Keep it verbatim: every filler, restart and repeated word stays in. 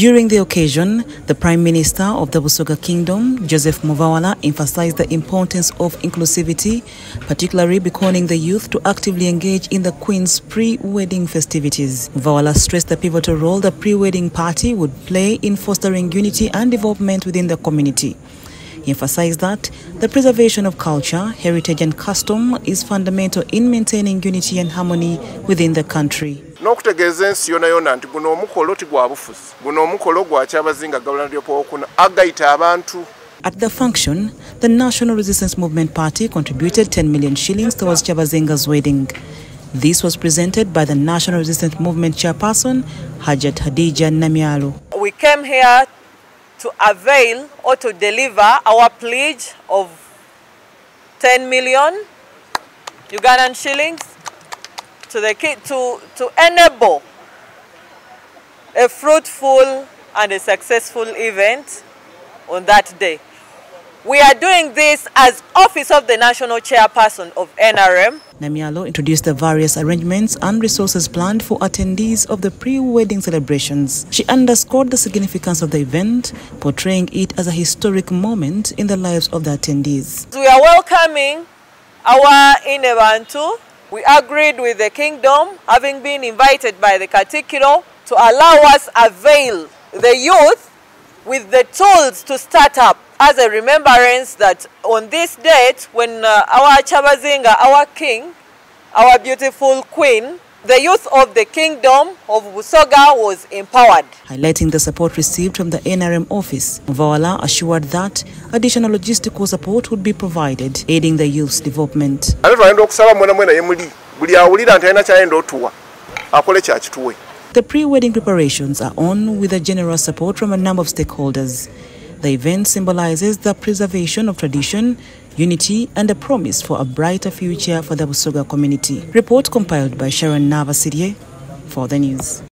During the occasion, the Prime Minister of the Busoga Kingdom, Joseph Muvawala, emphasized the importance of inclusivity, particularly beckoning the youth to actively engage in the Queen's pre-wedding festivities. Muvawala stressed the pivotal role the pre-wedding party would play in fostering unity and development within the community. He emphasized that the preservation of culture, heritage and custom is fundamental in maintaining unity and harmony within the country. N'okutegeeza ensi yonna yonna nti guno omukolo ti gwa bufuzi, guno omukolo gwa Kyabazinga Gawula Lyopowokuna agayita abantu. At the function, the National Resistance Movement Party contributed ten million shillings towards Kyabazinga's wedding. This was presented by the National Resistance Movement chairperson, Hajat Hadija Namyalo. We came here to avail or to deliver our pledge of ten million Ugandan shillings to the to to enable a fruitful and a successful event on that day. We are doing this as Office of the National Chairperson of N R M. Namyalo introduced the various arrangements and resources planned for attendees of the pre-wedding celebrations. She underscored the significance of the event, portraying it as a historic moment in the lives of the attendees. We are welcoming our Inebantu. We agreed with the kingdom, having been invited by the Katikiro, to allow us avail the youth with the tools to start up as a remembrance that on this date, when uh, our Kyabazinga, our king, our beautiful queen, the youth of the kingdom of Busoga was empowered. Highlighting the support received from the N R M office, Muvawala assured that additional logistical support would be provided, aiding the youth's development. The pre-wedding preparations are on with a generous support from a number of stakeholders. The event symbolizes the preservation of tradition, unity and a promise for a brighter future for the Busoga community. Report compiled by Sharon Navasirye for the news.